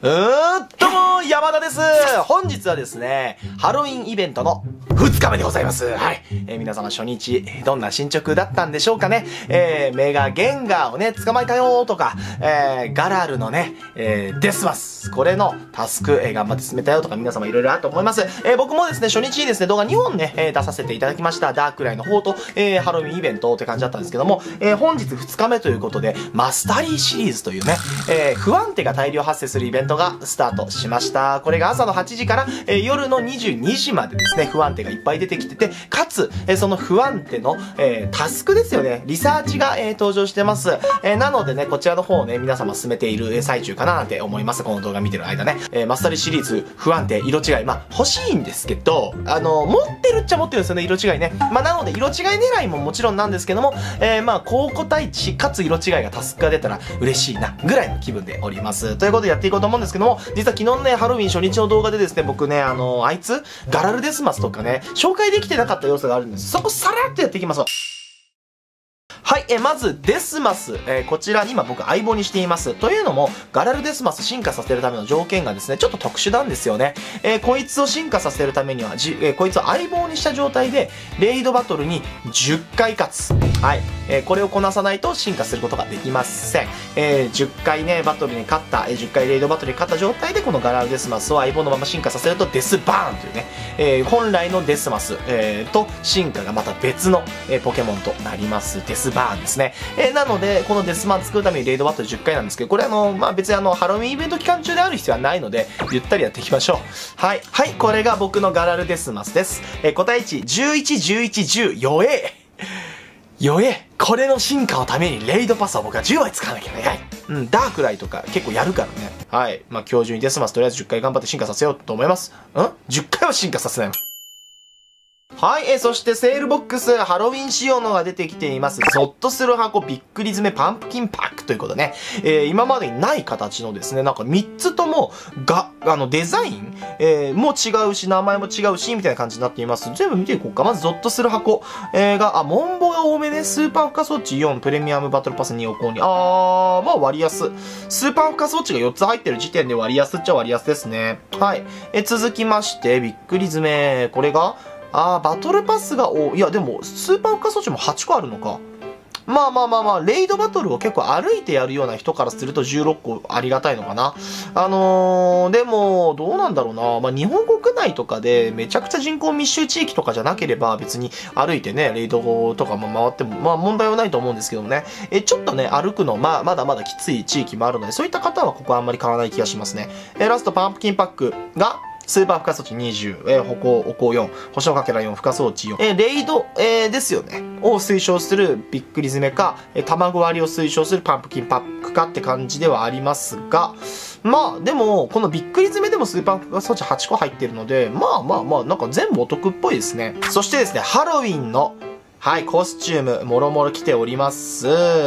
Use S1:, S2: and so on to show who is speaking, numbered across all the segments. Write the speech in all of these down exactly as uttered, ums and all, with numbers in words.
S1: うーん、どうも、山田です。本日はですね、ハロウィンイベントのふつかめでございます。はい。えー、皆様初日、どんな進捗だったんでしょうかね。えー、メガゲンガーをね、捕まえたよーとか、えー、ガラルのね、えー、デスマス。これのタスク、えー、頑張って進めたよとか皆様いろいろあると思います。えー、僕もですね、初日にですね、動画にほんね、えー、出させていただきました。ダークライの方と、えー、ハロウィンイベントって感じだったんですけども、えー、本日ふつかめということで、マスタリーシリーズというね、えー、不安定が大量発生するイベントがスタートしました。これが朝のはちじから、えー、夜のにじゅうにじまでですね、不安定がいっぱい出てきてて、かつ、えー、その不安定の、えー、タスクですよね、リサーチが、えー、登場してます。えー、なのでね、こちらの方をね、皆様進めている最中かななんて思います。この動画見てる間ね。えー、マスタリーシリーズ、不安定、色違い。まあ、欲しいんですけど、あの、持ってるっちゃ持ってるんですよね、色違いね。まあ、なので、色違い狙いももちろんなんですけども、えー、まあ、高個体値、かつ色違いがタスクが出たら嬉しいな、ぐらいの気分でおります。ということでやっていこうと思うんですけども、実は昨日のね、ハロウィン初日の動画でですね、僕ね、あの、あいつ、ガラルデスマスとかね、紹介できてなかった要素があるんです。そこさらっとやっていきますわ。はい、え、まず、デスマス。えー、こちらに今僕相棒にしています。というのも、ガラルデスマス進化させるための条件がですね、ちょっと特殊なんですよね。えー、こいつを進化させるためには、じ、えー、こいつを相棒にした状態で、レイドバトルにじゅっかい勝つ。はい。えー、これをこなさないと進化することができません。えー、じゅっかいね、バトルに勝った、えー、じゅっかいレイドバトルに勝った状態で、このガラルデスマスを相棒のまま進化させると、デスバーンというね、えー、本来のデスマス、えー、と進化がまた別の、えー、ポケモンとなります。デスバーンですね。えー、なので、このデスマン作るためにレイドバトルじゅっかいなんですけど、これあの、まあ、別にあの、ハロウィンイベント期間中である必要はないので、ゆったりやっていきましょう。はい。はい、これが僕のガラルデスマスです。えー、個体値じゅういち、じゅういち、じゅう、弱え弱えこれの進化のためにレイドパスは僕はじゅうまい使わなきゃいけない。うん、ダークライとか結構やるからね。はい。まあ、今日中にデスマスとりあえずじゅっかい頑張って進化させようと思います。ん ?じゅっ 回は進化させない。はい、えー、そしてセールボックス、ハロウィン仕様のが出てきています。ゾッとする箱、びっくり詰め、パンプキンパックということでね、えー、今までにない形のですね、なんかみっつとも、が、あの、デザイン、えー、も違うし、名前も違うし、みたいな感じになっています。全部見ていこうか。まずゾッとする箱、えー、が、あ、モンボが多めね、スーパー付加装置よん、プレミアムバトルパスにを購入。あー、まあ割安。スーパー付加装置がよっつ入ってる時点で割安っちゃ割安ですね。はい。えー、続きまして、びっくり詰め、これが、あー、バトルパスがお、いやでも、スーパー付加装置もはちこあるのか。まあまあまあまあ、レイドバトルを結構歩いてやるような人からするとじゅうろっこありがたいのかな。あのー、でも、どうなんだろうな。まあ日本国内とかでめちゃくちゃ人口密集地域とかじゃなければ別に歩いてね、レイドとかも回っても、まあ問題はないと思うんですけどもね。え、ちょっとね、歩くの、まあまだまだきつい地域もあるので、そういった方はここはあんまり買わない気がしますね。え、ラストパンプキンパックが、スーパー付加装置にじゅう、えー、歩行、歩行よん、星のかけらよん、付加装置よん、えー、レイド、えー、ですよね。を推奨するびっくり詰めか、えー、卵割りを推奨するパンプキンパックかって感じではありますが、まあ、でも、このびっくり詰めでもスーパー付加装置はちこ入ってるので、まあまあまあ、なんか全部お得っぽいですね。そしてですね、ハロウィンの、はい、コスチューム、もろもろ来ております。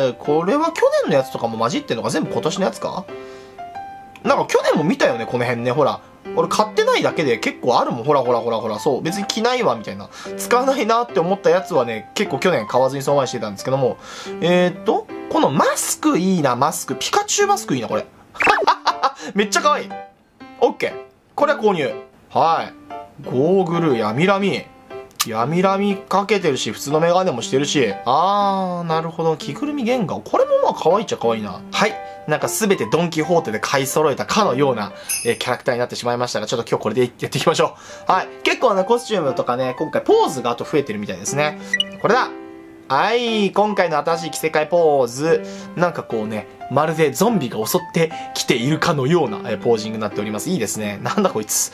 S1: これは去年のやつとかも混じってるのか全部今年のやつかなんか去年も見たよね、この辺ね、ほら。俺買ってないだけで結構あるもん。ほらほらほらほら。そう。別に着ないわ、みたいな。使わないなって思ったやつはね、結構去年買わずにそのまましてたんですけども。えーっと、このマスクいいな、マスク。ピカチュウマスクいいな、これ。めっちゃ可愛い。オッケー。これは購入。はい。ゴーグル、闇ラミ。闇ラミかけてるし、普通のメガネもしてるし。あー、なるほど。着ぐるみ原画。これもまあ可愛いっちゃ可愛いな。はい。なんかすべてドンキホーテで買い揃えたかのような、えー、キャラクターになってしまいましたが、ちょっと今日これでやっていきましょう。はい。結構ね、コスチュームとかね、今回ポーズがあと増えてるみたいですね。これだはい。今回の新しい着せ替えポーズ。なんかこうね、まるでゾンビが襲ってきているかのような、えー、ポージングになっております。いいですね。なんだこいつ。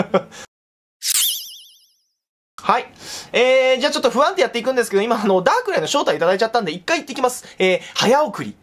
S1: はい。えー、じゃあちょっと不安定やっていくんですけど、今あの、ダークライの招待いただいちゃったんで、一回行ってきます。えー、早送り。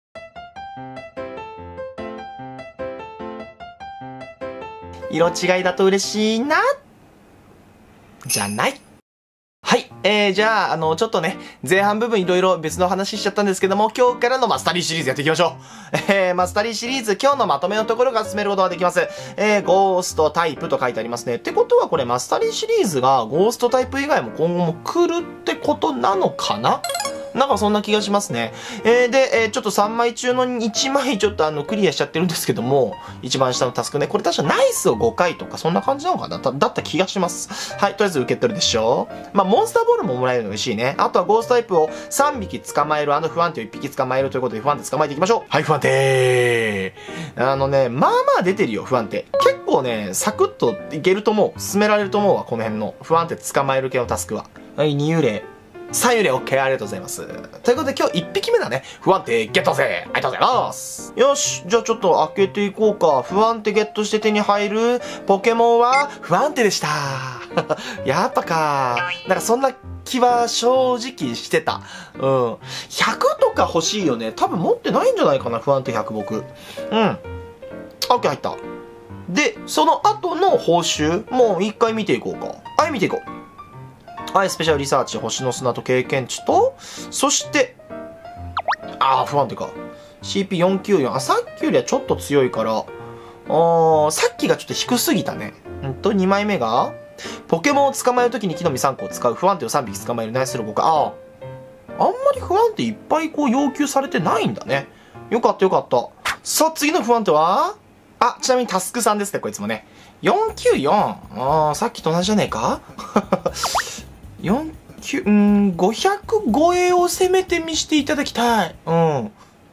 S1: 色違いだと嬉しいな。じゃない。はい。えー、じゃあ、あの、ちょっとね、前半部分いろいろ別の話しちゃったんですけども、今日からのマスタリーシリーズやっていきましょう。えー、マスタリーシリーズ、今日のまとめのところが進めることができます。えー、ゴーストタイプと書いてありますね。ってことはこれマスタリーシリーズがゴーストタイプ以外も今後も来るってことなのかななんかそんな気がしますね。えー、で、えー、ちょっとさんまい中のいちまいちょっとあの、クリアしちゃってるんですけども、一番下のタスクね。これ確かナイスをごかいとか、そんな感じなのかな だ, だった気がします。はい、とりあえず受け取るでしょう。まあ、モンスターボールももらえるの嬉しいね。あとはゴーストタイプをさんびき捕まえる、あの不安定をいっぴき捕まえるということで、不安定捕まえていきましょう。はい、不安定あのね、まあまあ出てるよ、不安定。結構ね、サクッといけると思う。進められると思うわ、この辺の。不安定捕まえる系のタスクは。はい、に幽霊。さん幽霊 OK、ありがとうございます。ということで今日いっぴきめだね。不安定ゲットぜ、ありがとうございます。よし、じゃあちょっと開けていこうか。不安定ゲットして手に入るポケモンは不安定でした。やっぱか。なんかそんな気は正直してた。うん。ひゃくとか欲しいよね。多分持ってないんじゃないかな、不安定ひゃく僕。うん。OK 入った。で、その後の報酬、もう一回見ていこうか。はい、見ていこう。はい、スペシャルリサーチ、星の砂と経験値と、そして、ああ、不安定か。シーピーよんきゅうよん。あ、さっきよりはちょっと強いから、あー、さっきがちょっと低すぎたね。うんと、にまいめが、ポケモンを捕まえるときに木の実さんこを使う。不安定をさんびき捕まえる。ナイスロボか。ああ。あんまり不安定いっぱいこう要求されてないんだね。よかったよかった。さあ、次の不安定はあ、ちなみにタスクさんですね、こいつもね。よんきゅうよん。ああ、さっきと同じじゃねえかよんきゅう、うん、ごひゃく超えをせめて見していただきたい。うん。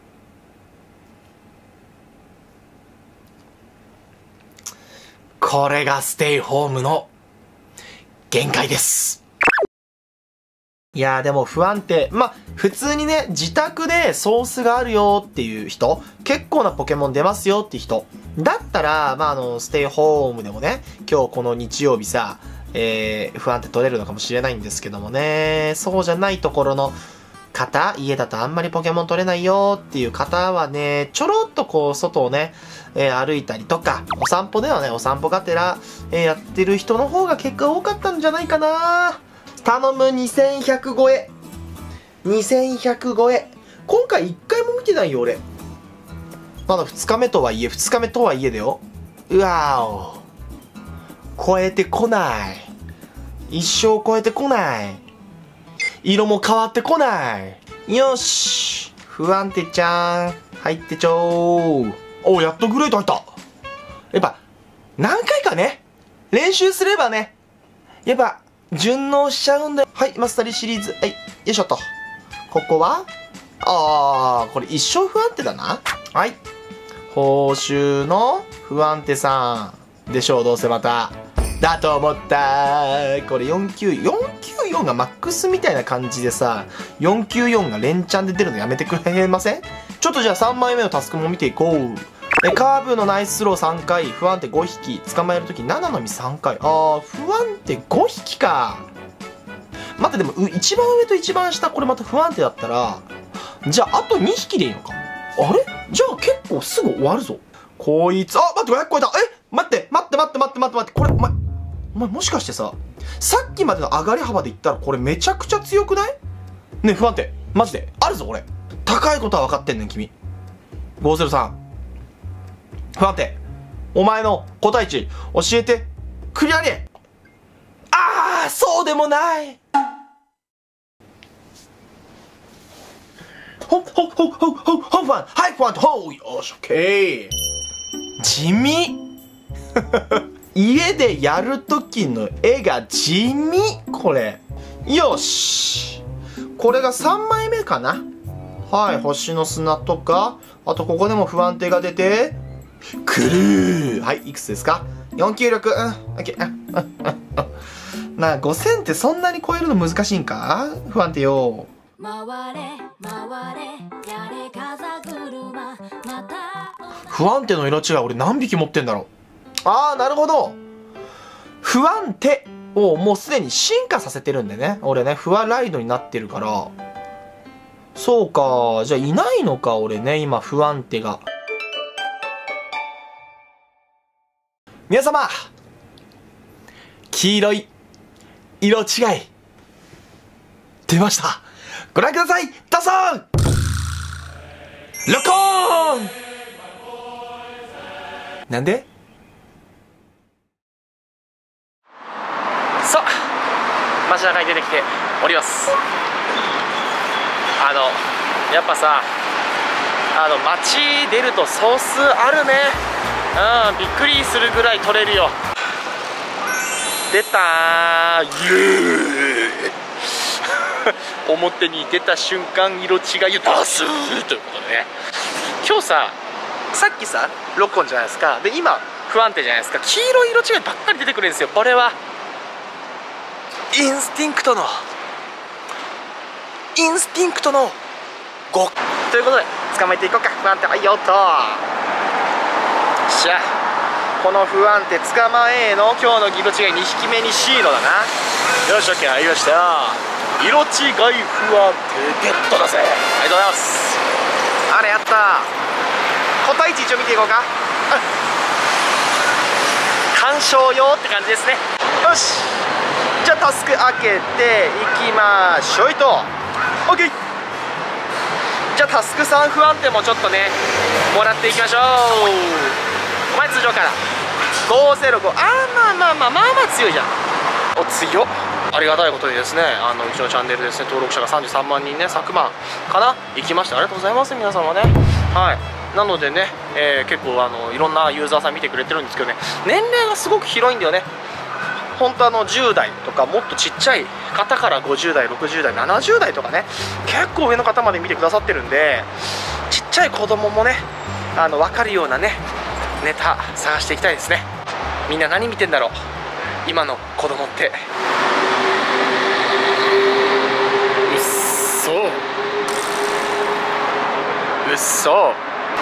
S1: これがステイホームの限界です。いやーでも不安定。まあ、普通にね、自宅でソースがあるよっていう人、結構なポケモン出ますよって人。だったら、まあ、あの、ステイホームでもね、今日この日曜日さ、えー、不安定取れるのかもしれないんですけどもね、そうじゃないところの方、家だとあんまりポケモン取れないよっていう方はね、ちょろっとこう、外をね、えー、歩いたりとか、お散歩ではね、お散歩がてら、えー、やってる人の方が結果多かったんじゃないかな。頼む、にせんひゃく超え。にせんひゃく超え。今回いっかいも見てないよ、俺。まだふつかめとはいえ、ふつかめとはいえだよ。うわーお。超えてこない。一生超えてこない。色も変わってこない。よし。不安定ちゃん。入ってちょー。お、やっとグレート入った。やっぱ、何回かね、練習すればね、やっぱ、順応しちゃうんだよ。はい、マスタリーシリーズ。はい、よいしょっと。ここはあー、これ一生不安定だな。はい。報酬の不安定さん。でしょう、どうせまた。だと思った。これよんきゅう、よんきゅうよんがマックスみたいな感じでさ、よんきゅうよんが連チャンで出るのやめてくれません？ちょっとじゃあさんまいめのタスクも見ていこう。え、カーブのナイススローさんかい、不安定ごひき、捕まえるときななの実さんかい。あー、不安定ごひきか。待って、でも、一番上と一番下、これまた不安定だったら、じゃあ、あとにひきでいいのか。あれじゃあ結構すぐ終わるぞ。こいつ、あ、待って、ごひゃく超えた。え待って、待って待って待って待って待って、これ、お前、お前もしかしてさ、さっきまでの上がり幅で言ったらこれめちゃくちゃ強くない？ねえ、不安定。マジで。あるぞ、これ。高いことは分かってんねん、君。ごーぜろさん。不安定。お前の答え値、教えて。クリアに。ああ、そうでもない。ほっほっほっほっほっほっファン。はい、ファンと、ほう。よし、オッケー。地味。家でやるときの絵が地味。これ。よし。これがさんまいめかな。はい、星の砂とか、あとここでも不安定が出て、くるー。はい、いくつですか？ よん 級力。うん、オッケー。なあ、ごせんってそんなに超えるの難しいんか？不安定よ。回れ、回れ、やれ風車、また。不安定の色違い、俺何匹持ってんだろう。あー、なるほど。不安定をもうすでに進化させてるんでね。俺ね、不安ライドになってるから。そうか。じゃあいないのか、俺ね、今、不安定が。皆様、黄色い色違い、出ました。ご覧ください。どうぞ。ロックオン。なんで？さあ、街中に出てきております。 あのやっぱさ、あの街出るとソースあるね。うん、びっくりするぐらい取れるよ。出たー、イエーイ表に出た瞬間色違いを出すということでね、今日さ、さっきさロッコンじゃないですか。で今不安定じゃないですか。黄色い色違いばっかり出てくるんですよ。これはインスティンクトのインスティンクトのごということで捕まえていこうか。不安定、はいよっと。しゃこの不安定捕まえの今日の色違いにひきめに C のだな。よし OK、 入りました。色違い不安定ゲットだぜ。ありがとうございます。あれやった。個体値一応見ていこうか。鑑賞用って感じですね。よし、じゃあタスク開けていきましょいと。 OK、 じゃあタスクさん不安定もちょっとねもらっていきましょう。お前通常からごぜろご、あーまあまあまあまあまあ強いじゃん。お強っ。ありがたいことにですね、あのうちのチャンネルですね、登録者がさんじゅうさんまんにんね、昨晩かな行きました。ありがとうございます皆様ね。はい、なのでね、えー、結構あのいろんなユーザーさん見てくれてるんですけどね、年齢がすごく広いんだよね。本当あのじゅう代とかもっとちっちゃい方からごじゅう代ろくじゅう代ななじゅう代とかね、結構上の方まで見てくださってるんで、ちっちゃい子供もねあの分かるようなねネタ探していきたいですね。みんな何見てんだろう今の子供って。うっそ、うっそ、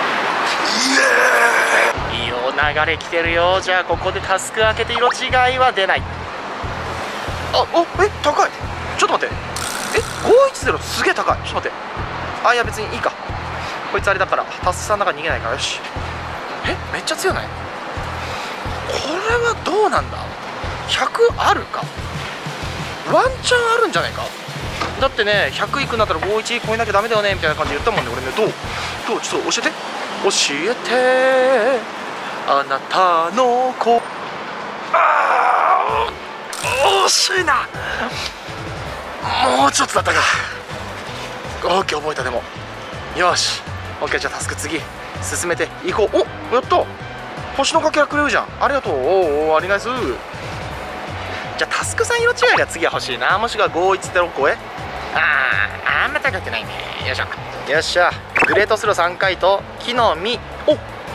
S1: いいよ、流れ来てるよ。じゃあここでタスク開けて色違いは出ない。あ、お、え、高い。ちょっと待って、え、ごいちゼロすげえ高い。ちょっと待って、あ、いや別にいいか、こいつあれだからタスクさんの中に逃げないから。よし。え、めっちゃ強ない？これはどうなんだ。ひゃくあるか、ワンチャンあるんじゃないか。だってね、ひゃくいくんだったらごいち超えなきゃダメだよねみたいな感じで言ったもんね俺ね。どうどうちょっと教えて教えてあなたの子。あー惜しいな。もうちょっとだったか。オッケー、覚えた。でもよし、オッケー、じゃあタスク次進めていこう。お、やった、星のかけらくれるじゃん。ありがとう。おお、ありがとう。じゃあタスクさん色違いが次は欲しいな。もしくはごいちゼロ超え。あー、あんま高くないね。よいしょ、よっしゃ。グレートスローさんかいと木の実。お、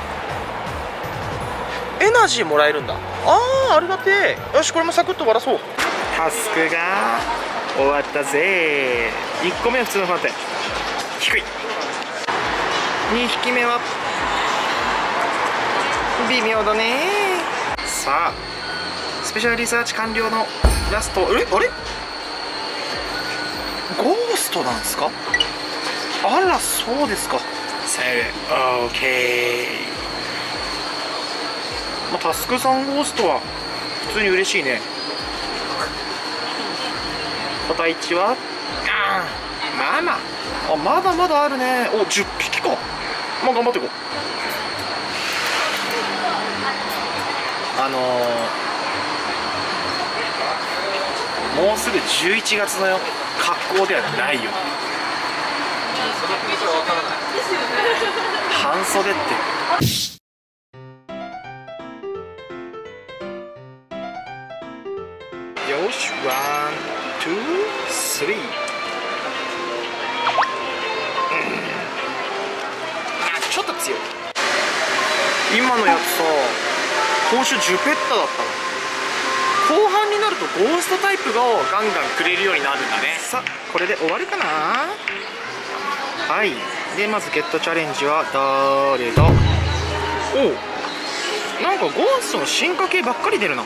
S1: エナジーもらえるんだ。あー、ありがてえ。よし、これもサクッと終わらそう。タスクが終わったぜ。いっこめは普通の不安定、低い。にひきめは微妙だね。さあスペシャルリサーチ完了のラスト。え、あれゴーストなんですか。あら、そうですか。さあ、オーケー。まあ、タスクさんゴーストは普通に嬉しいね。個体値はあー、まあまあ、あ、まだまだあるね。お、じゅっぴきか。まあ頑張っていこう。あのー、もうすぐじゅういちがつのよ格好ではないよ。半袖ってよし、ワン、ツー、スリー。あ、ちょっと強い。今のやつさ、報酬じゅうペッタだったの。後半になるとゴーストタイプがガンガンくれるようになるんだね。さあ、これで終わるかな。はい。でまずゲットチャレンジは誰だ。おお、なんかゴーストの進化系ばっかり出るな。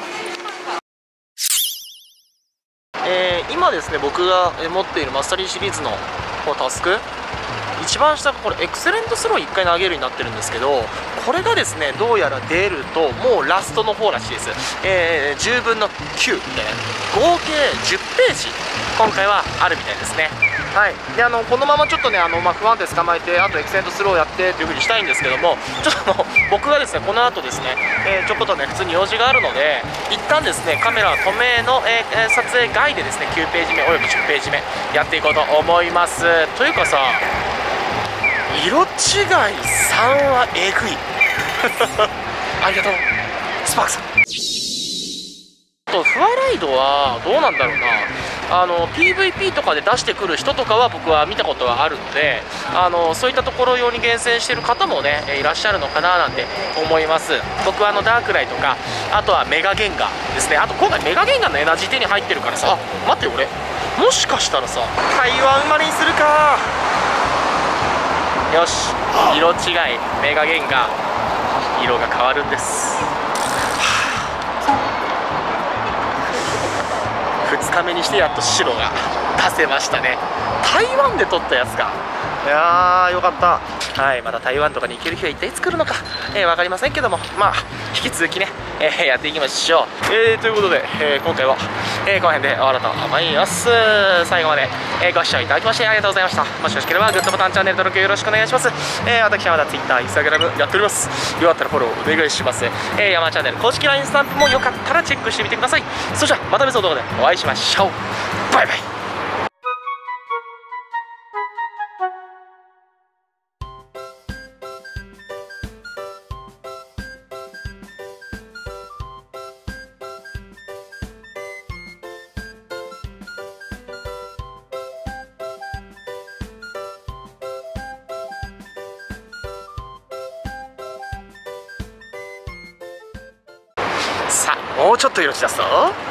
S1: えー、今ですね、僕が持っているマスタリーシリーズのこのタスク、一番下がこれエクセレントスローいっかい投げるようになってるんですけど、これがですねどうやら出るともうラストの方らしいです。えー、じゅうぶんのきゅうみたいな合計じゅっページ今回はあるみたいですね。 はい、であのこのままちょっとねあの、まあ、不安定捕まえてあとエクセントスローやってという風にしたいんですけども、ちょっとあの僕がですねこの後ですね、えー、ちょこっとね普通に用事があるので一旦ですねカメラ止めの、えー、撮影外でですねきゅうページめおよびじゅっページめやっていこうと思います。というかさ、色違いさんはえぐいありがとうスパークさん。とフワライドはどうなんだろうな、あの ピーブイピー とかで出してくる人とかは僕は見たことがあるので、あのそういったところ用に厳選している方もねいらっしゃるのかななんて思います。僕はあのダークライとかあとはメガゲンガーですね。あと今回メガゲンガーのエナジー手に入ってるからさ、あ待ってよ俺もしかしたらさ台湾生まれにするか。よし色違いメガゲンガー色が変わるんです。ふつかめにしてやっと白が出せましたね。台湾で撮ったやつか。いやーよかった。はい、また台湾とかに行ける日は一体いつ来るのか、えー、分かりませんけども、まあ引き続きね、えー、やっていきましょう。えー、ということで、えー、今回は、えー、この辺で終わろうと思います。最後まで、えー、ご視聴いただきましてありがとうございました。もしよろしければグッドボタン、チャンネル登録よろしくお願いします。えー、私はまだ Twitter、Instagram やっております。よかったらフォローお願いします。えー、山チャンネル公式 ライン スタンプもよかったらチェックしてみてください。それじゃあまた別の動画でお会いしましょう。バイバイ。さあもうちょっと色し出すぞ。